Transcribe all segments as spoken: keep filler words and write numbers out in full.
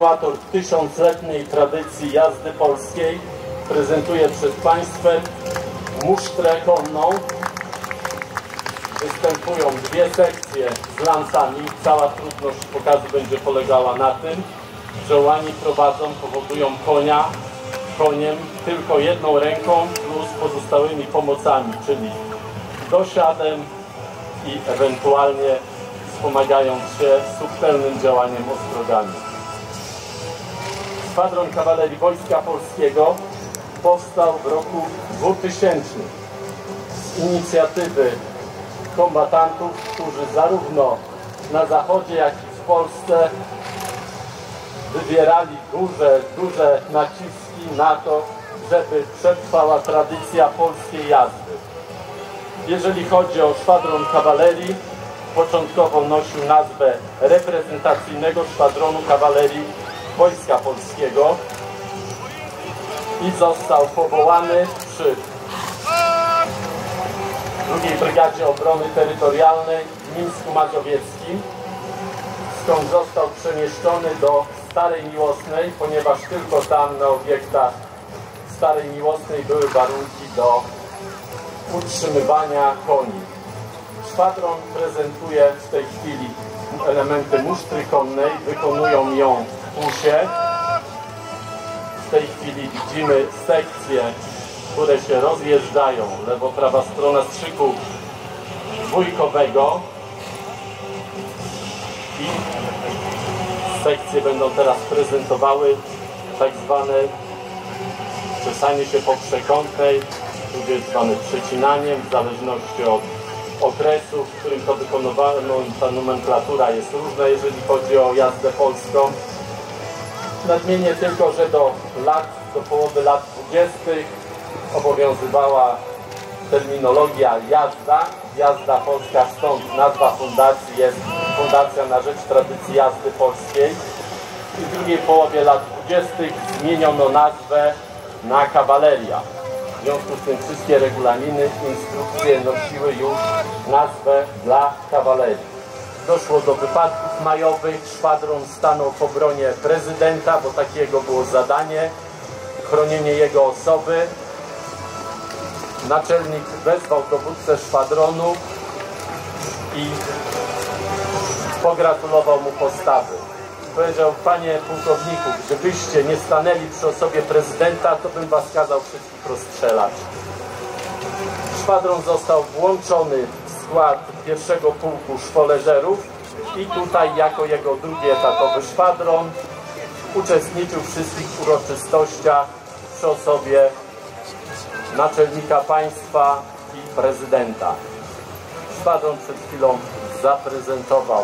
Kontynuator tysiącletniej tradycji jazdy polskiej prezentuje przed Państwem musztrę konną. Występują dwie sekcje z lancami. Cała trudność pokazu będzie polegała na tym, że łani prowadzą, powodują konia koniem tylko jedną ręką plus pozostałymi pomocami, czyli dosiadem i ewentualnie wspomagając się subtelnym działaniem ostrogami. Szwadron Kawalerii Wojska Polskiego powstał w roku dwutysięcznym z inicjatywy kombatantów, którzy zarówno na Zachodzie, jak i w Polsce wywierali duże, duże naciski na to, żeby przetrwała tradycja polskiej jazdy. Jeżeli chodzi o szwadron kawalerii, początkowo nosił nazwę reprezentacyjnego szwadronu kawalerii Wojska Polskiego i został powołany przy drugiej Brygadzie Obrony Terytorialnej w Mińsku Mazowieckim, skąd został przemieszczony do Starej Miłosnej, ponieważ tylko tam na obiektach Starej Miłosnej były warunki do utrzymywania koni. Szwadron prezentuje w tej chwili elementy musztry konnej, wykonują ją w kusie. W tej chwili widzimy sekcje, które się rozjeżdżają, lewo-prawa strona strzyku dwójkowego i sekcje będą teraz prezentowały tak zwane czesanie się po przekątnej, tudzież zwane przecinaniem, w zależności od okresu, w którym to wykonywano. Ta nomenklatura jest różna, jeżeli chodzi o jazdę polską. Nadmienię tylko, że do lat, do połowy lat dwudziestych obowiązywała terminologia jazda, jazda polska, stąd nazwa fundacji jest Fundacja na rzecz tradycji jazdy polskiej. I w drugiej połowie lat dwudziestych zmieniono nazwę na kawaleria. W związku z tym wszystkie regulaminy, instrukcje nosiły już nazwę dla kawalerii. Doszło do wypadków majowych, szwadron stanął w obronie prezydenta, bo takiego było zadanie, chronienie jego osoby. Naczelnik wezwał dowódcę szwadronu i pogratulował mu postawy. Powiedział: panie pułkowniku, gdybyście nie stanęli przy osobie prezydenta, to bym was kazał wszystkich rozstrzelać. Szwadron został włączony w skład pierwszego pułku szwoleżerów i tutaj jako jego drugi etatowy szwadron uczestniczył w wszystkich uroczystościach przy osobie naczelnika państwa i prezydenta. Szwadron przed chwilą zaprezentował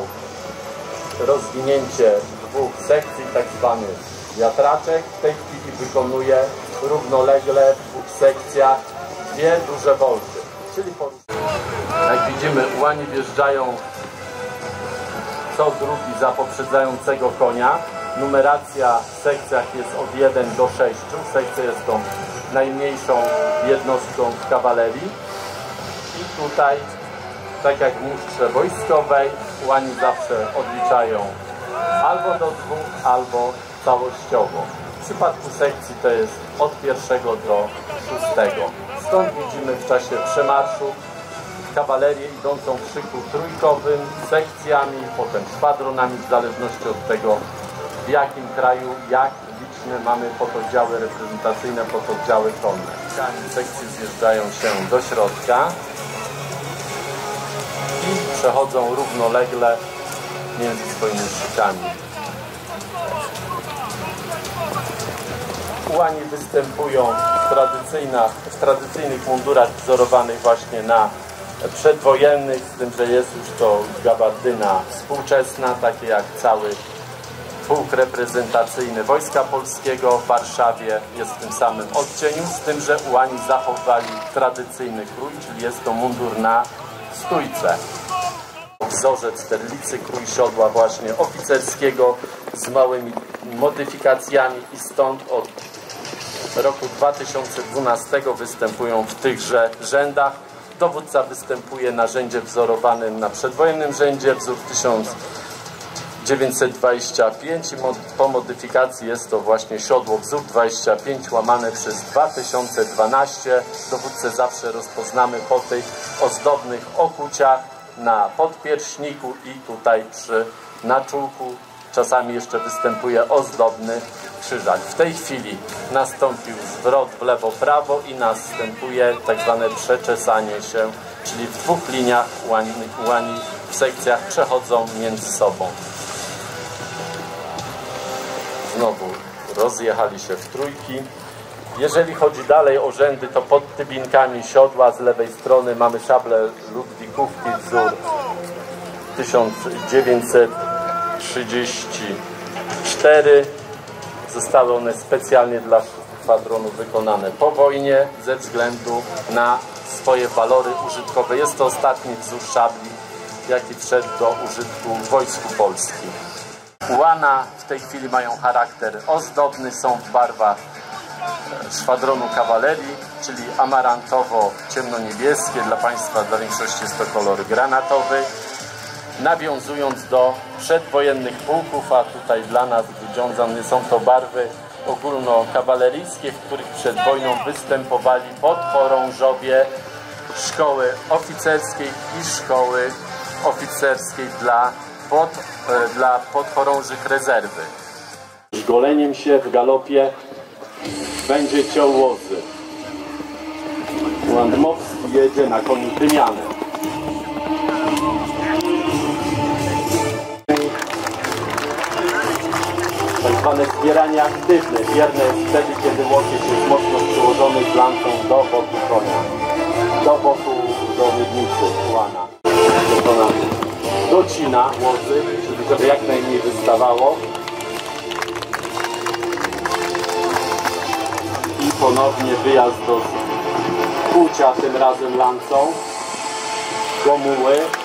rozwinięcie dwóch sekcji, tak zwany wiatraczek. W tej chwili wykonuje równolegle w dwóch sekcjach dwie duże wolty. Czyli jak widzimy, łani wjeżdżają co drugi za poprzedzającego konia. Numeracja w sekcjach jest od jeden do sześciu. Sekcja jest tą najmniejszą jednostką w kawalerii. I tutaj, tak jak w musztrze wojskowej, łani zawsze odliczają albo do dwóch, albo całościowo. W przypadku sekcji to jest od pierwszego do szóstego. Stąd widzimy w czasie przemarszu kawalerię idącą w szyku trójkowym, sekcjami, potem szwadronami, w zależności od tego, w jakim kraju, jak liczne mamy pododdziały reprezentacyjne, pododdziały konne. Sekcje zjeżdżają się do środka i przechodzą równolegle między swoimi szykami. Łani występują w, w tradycyjnych mundurach wzorowanych właśnie na przedwojennych, z tym, że jest już to gabardyna współczesna, takie jak cały pułk reprezentacyjny Wojska Polskiego w Warszawie jest w tym samym odcieniu, z tym, że łani zachowali tradycyjny krój, czyli jest to mundur na stójce. Wzorzec terlicy, krój siodła właśnie oficerskiego z małymi modyfikacjami i stąd od roku dwa tysiące dwunastego występują w tychże rzędach. Dowódca występuje na rzędzie wzorowanym na przedwojennym rzędzie, wzór tysiąc dziewięćset dwadzieścia pięć i po modyfikacji jest to właśnie siodło wzór dwadzieścia pięć łamane przez dwa tysiące dwanaście. Dowódcę zawsze rozpoznamy po tych ozdobnych okuciach na podpierśniku i tutaj przy naczółku. Czasami jeszcze występuje ozdobny krzyżak. W tej chwili nastąpił zwrot w lewo-prawo i następuje tak zwane przeczesanie się, czyli w dwóch liniach łani, łani w sekcjach przechodzą między sobą. Znowu rozjechali się w trójki. Jeżeli chodzi dalej o rzędy, to pod tybinkami siodła z lewej strony mamy szable Ludwikówki wzór tysiąc dziewięćset trzydzieści cztery. Zostały one specjalnie dla szwadronu wykonane po wojnie ze względu na swoje walory użytkowe. Jest to ostatni wzór szabli, jaki wszedł do użytku w Wojsku Polskim. Łana w tej chwili mają charakter ozdobny, są w barwach szwadronu kawalerii, czyli amarantowo-ciemnoniebieskie. Dla Państwa, dla większości jest to kolor granatowy. Nawiązując do przedwojennych pułków, a tutaj dla nas Grudziądzan są to barwy ogólnokawaleryjskie, w których przed wojną występowali podchorążowie szkoły oficerskiej i szkoły oficerskiej dla, pod, dla podchorążych rezerwy. Szkoleniem się w galopie będzie ciął łozy. Landmowski jedzie na koniu tymianem. Tak zwane wspieranie aktywne. Wierne jest wtedy, kiedy łokieć jest mocno przyłożony z lancą do boku konia. Do boku, do miednicy łana. Docina łozy, czyli żeby jak najmniej wystawało. I ponownie wyjazd do kłucia, tym razem lancą. Gomuły.